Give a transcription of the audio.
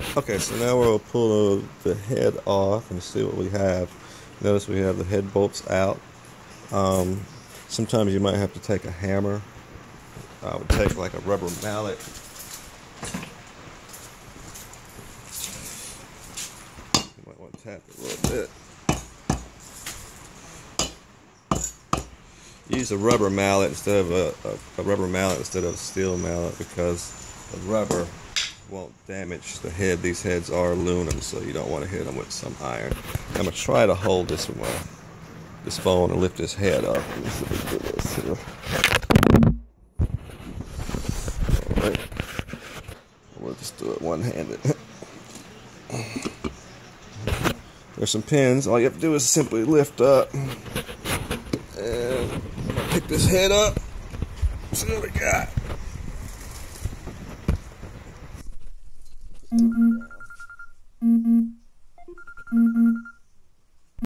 Okay, so now we'll pull the head off and see what we have. Notice we have the head bolts out. Sometimes you might have to take a hammer. I would take like a rubber mallet. You might want to tap it a little bit. Use a rubber mallet instead of a rubber mallet instead of a steel mallet, because the rubber won't damage the head. These heads are aluminum, so you don't want to hit them with some iron. I'm going to try to hold this phone and lift this head up. Alright. We'll just do it one-handed. There's some pins. All you have to do is simply lift up. And I'm going to pick this head up. See what we got.